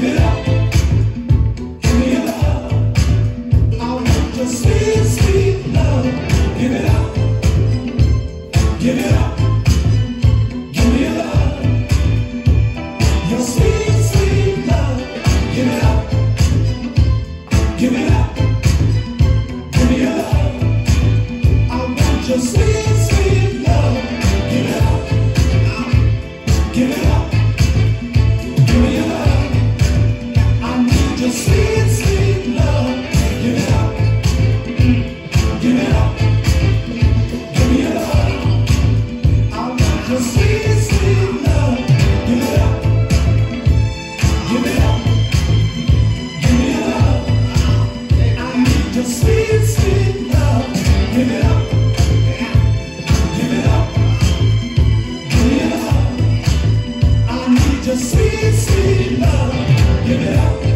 Give it up. Give me your love. I want your sweet, sweet love. Give it up. Give it up. Give me your love. Your sweet, sweet love. Give it up. Give it up. Give me your love. I want your sweet, sweet love. Give it up. Give it up. Give me your love. I need your sweet, sweet love. Give it up. Give it up. Give me your love. I want your sweet, sweet love. Give it up. Give it up. Give me your love. I need your sweet, sweet love. Give it up. Give it up. Give me your love. I need your sweet, sweet love. Give it up.